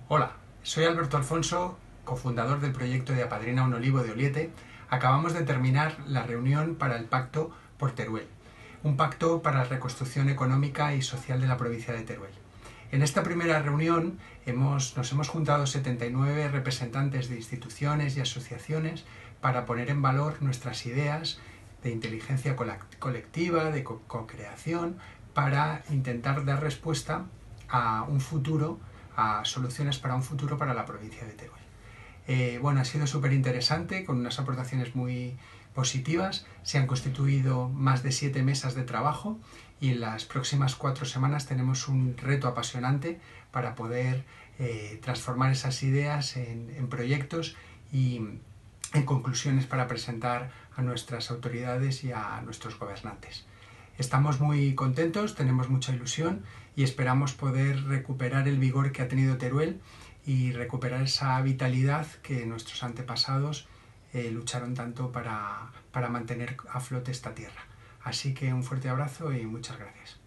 Hola, soy Alberto Alfonso, cofundador del proyecto de Apadrina un Olivo de Oliete. Acabamos de terminar la reunión para el Pacto por Teruel, un pacto para la reconstrucción económica y social de la provincia de Teruel. En esta primera reunión nos hemos juntado 79 representantes de instituciones y asociaciones para poner en valor nuestras ideas de inteligencia colectiva, de co-creación, para intentar dar respuesta a un futuro, a soluciones para un futuro para la provincia de Teruel. Bueno, ha sido súper interesante, con unas aportaciones muy positivas. Se han constituido más de 7 mesas de trabajo y en las próximas 4 semanas tenemos un reto apasionante para poder transformar esas ideas en proyectos y en conclusiones para presentar a nuestras autoridades y a nuestros gobernantes. Estamos muy contentos, tenemos mucha ilusión y esperamos poder recuperar el vigor que ha tenido Teruel y recuperar esa vitalidad que nuestros antepasados lucharon tanto para mantener a flote esta tierra. Así que un fuerte abrazo y muchas gracias.